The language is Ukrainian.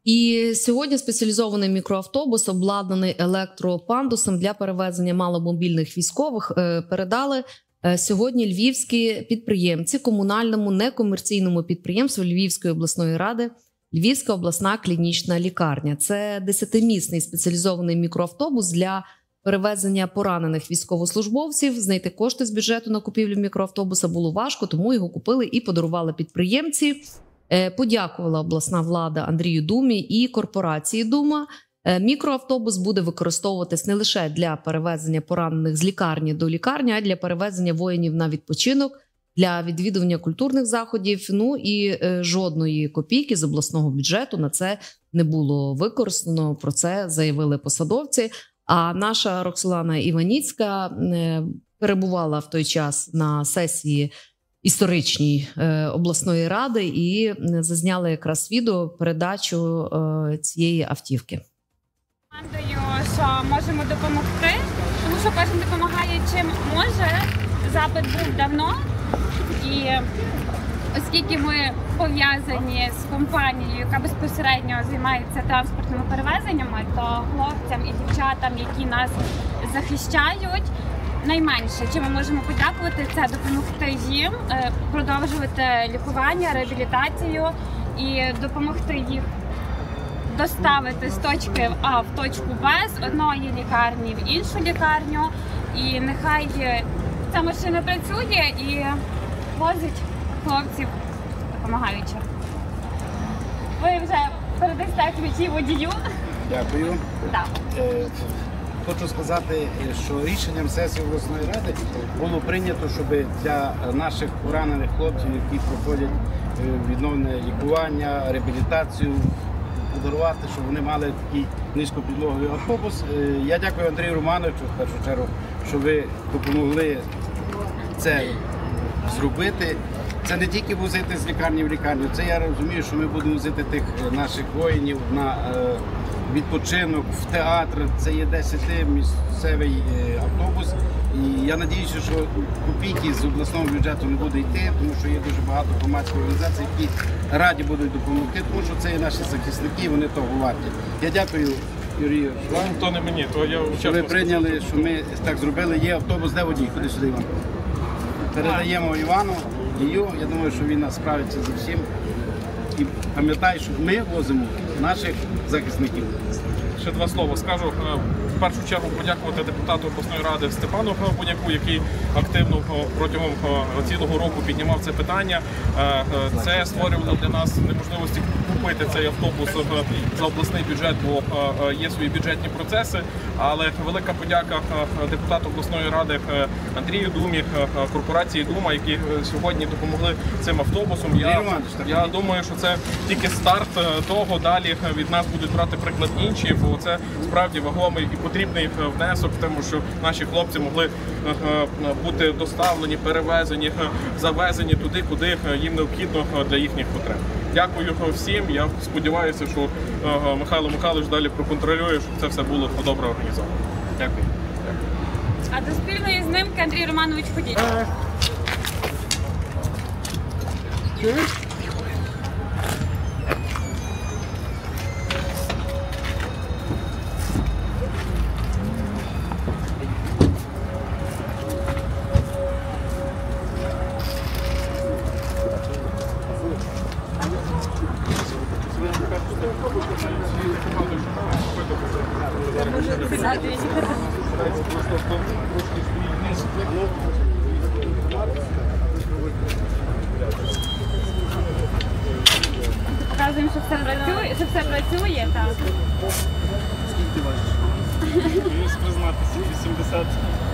І сьогодні спеціалізований мікроавтобус, обладнаний електропандусом для перевезення маломобільних військових, передали сьогодні львівські підприємці комунальному некомерційному підприємству Львівської обласної ради Львівська обласна клінічна лікарня. Це 10-місний спеціалізований мікроавтобус для перевезення поранених військовослужбовців. Знайти кошти з бюджету на купівлю мікроавтобуса було важко, тому його купили і подарували підприємці. Подякувала обласна влада Андрію Думі і корпорації Дума. Мікроавтобус буде використовуватись не лише для перевезення поранених з лікарні до лікарні, а й для перевезення воїнів на відпочинок, для відвідування культурних заходів. Ну і жодної копійки з обласного бюджету на це не було використано. Про це заявили посадовці. А наша Роксолана Іваніцька перебувала в той час на сесії історичній обласної ради і зазняли якраз відео передачу цієї автівки. Що можемо допомогти, тому що кожен допомагає чим може. Запит був давно, і оскільки ми пов'язані з компанією, яка безпосередньо займається транспортними перевезеннями, то хлопцям і дівчатам, які нас захищають, найменше, чим ми можемо подякувати, це допомогти їм продовжувати лікування, реабілітацію і допомогти їх доставити з точки А в точку Б з одної лікарні в іншу лікарню. І нехай ця машина працює і возить хлопців, допомагаючи. Ви вже передасте ключі водію. Дякую. Так. Хочу сказати, що рішенням сесії обласної ради було прийнято, щоб для наших поранених хлопців, які проходять відновлення лікування, реабілітацію, подарувати, щоб вони мали такий низькопідлоговий автобус. Я дякую Андрію Романовичу, в першу чергу, що ви допомогли це зробити. Це не тільки возити з лікарні в лікарню, це я розумію, що ми будемо возити тих наших воїнів на відпочинок, в театр. Це є 10-місцевий автобус. І я сподіваюся, що копійки з обласного бюджету не буде йти, тому що є дуже багато громадських організацій, які раді будуть допомогти, тому що це є наші захисники, вони того варті. Я дякую Юрію, то не мені, то я що ви прийняли, що ми так зробили. Є автобус, де водій? Ходи сюди, Іван. Передаємо Івану, Дію. Я думаю, що він нас справиться з усім. І пам'ятай, що ми возимо наших захисників. Ще два слова скажу. В першу чергу подякувати депутату обласної ради Степану Буняку, який активно протягом цілого року піднімав це питання. Це створювало для нас неможливості купити цей автобус за обласний бюджет, бо є свої бюджетні процеси. Але велика подяка депутату обласної ради Андрію Думі, корпорації Дума, які сьогодні допомогли цим автобусом. Я думаю, що це тільки старт того. Далі від нас будуть брати приклад інші, бо це справді вагомий і потрібний внесок в тому, що наші хлопці могли бути доставлені, перевезені, завезені туди, куди їм необхідно для їхніх потреб. Дякую всім. Я сподіваюся, що Михайло Михайлович далі проконтролює, щоб це все було добре організовано. Дякую. А до спільної знимки Андрій Романович ходіть. Показуємо, що все працює, так. Скільки важиш? Мушу признатися, 80.